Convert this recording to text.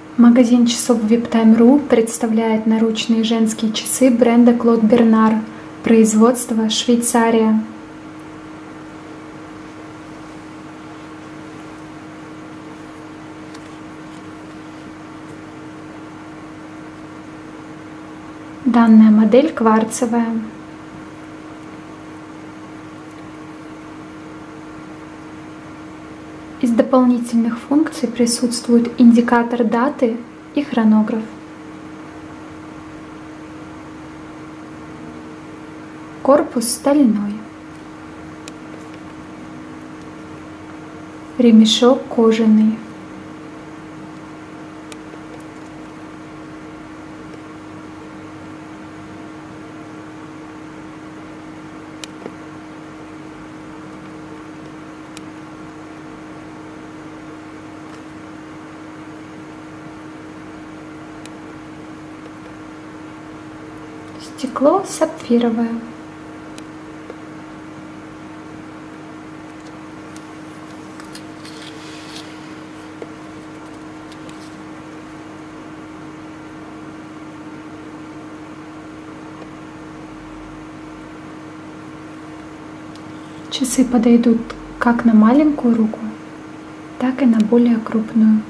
Магазин часов VIPTime.ru представляет наручные женские часы бренда Claude Bernard, производство Швейцария. Данная модель кварцевая. Из дополнительных функций присутствует индикатор даты и хронограф. Корпус стальной. Ремешок кожаный. Стекло сапфировое. Часы подойдут как на маленькую руку, так и на более крупную.